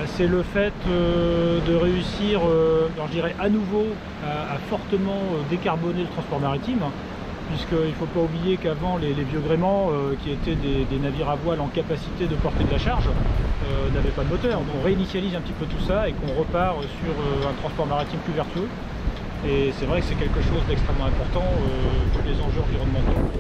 C'est le fait de réussir, alors je dirais à nouveau, à fortement décarboner le transport maritime, puisqu'il ne faut pas oublier qu'avant les vieux gréements, qui étaient des navires à voile en capacité de porter de la charge, n'avaient pas de moteur. On réinitialise un petit peu tout ça et qu'on repart sur un transport maritime plus vertueux. Et c'est vrai que c'est quelque chose d'extrêmement important pour les enjeux environnementaux.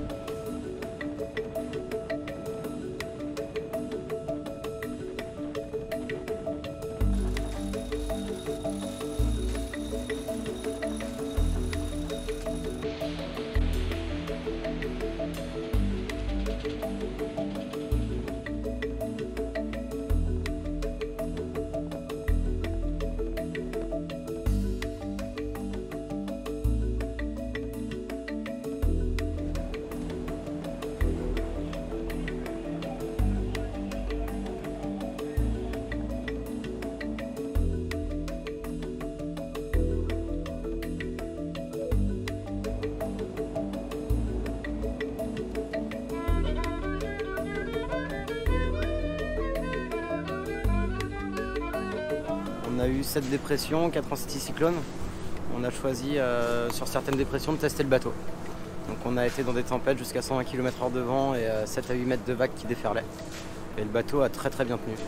On a eu 7 dépressions, 4 anticyclones. On a choisi sur certaines dépressions de tester le bateau. Donc on a été dans des tempêtes jusqu'à 120 km/h de vent et 7 à 8 mètres de vagues qui déferlaient. Et le bateau a très bien tenu.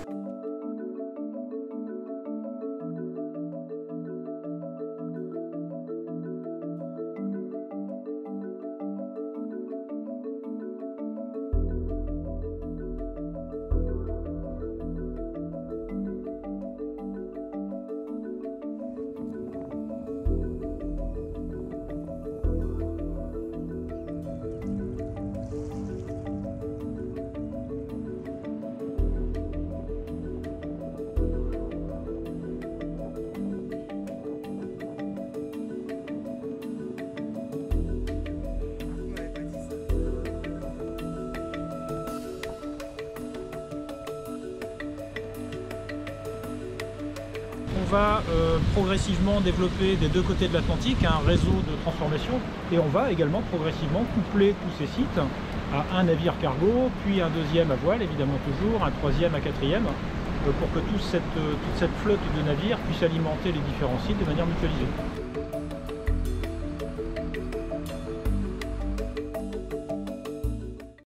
On va progressivement développer des deux côtés de l'Atlantique un réseau de transformation et on va également progressivement coupler tous ces sites à un navire cargo, puis un deuxième à voile évidemment toujours, un troisième, un quatrième, pour que toute cette flotte de navires puisse alimenter les différents sites de manière mutualisée.